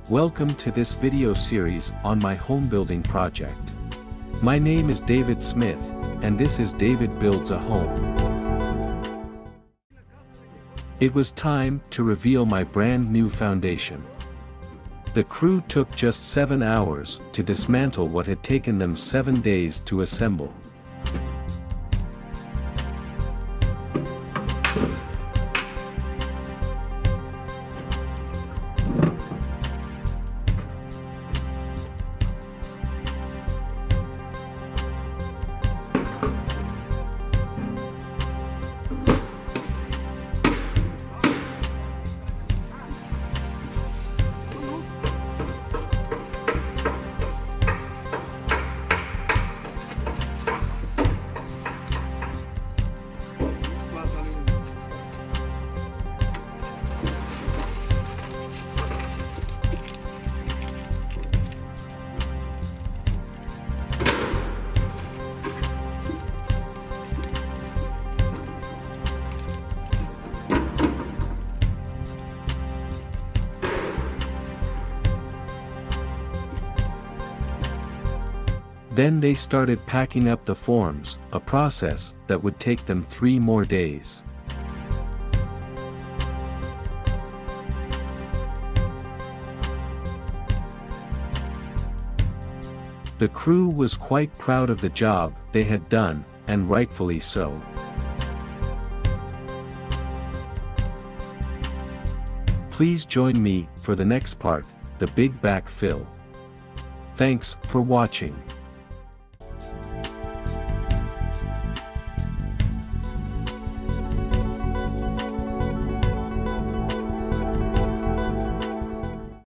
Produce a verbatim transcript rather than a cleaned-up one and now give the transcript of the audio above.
Welcome to this video series on my home building project. My name is David Smith, and this is David Builds a Home. It was time to reveal my brand new foundation. The crew took just seven hours to dismantle what had taken them seven days to assemble. Then they started packing up the forms, a process that would take them three more days. The crew was quite proud of the job they had done, and rightfully so. Please join me for the next part, the big backfill. Thanks for watching.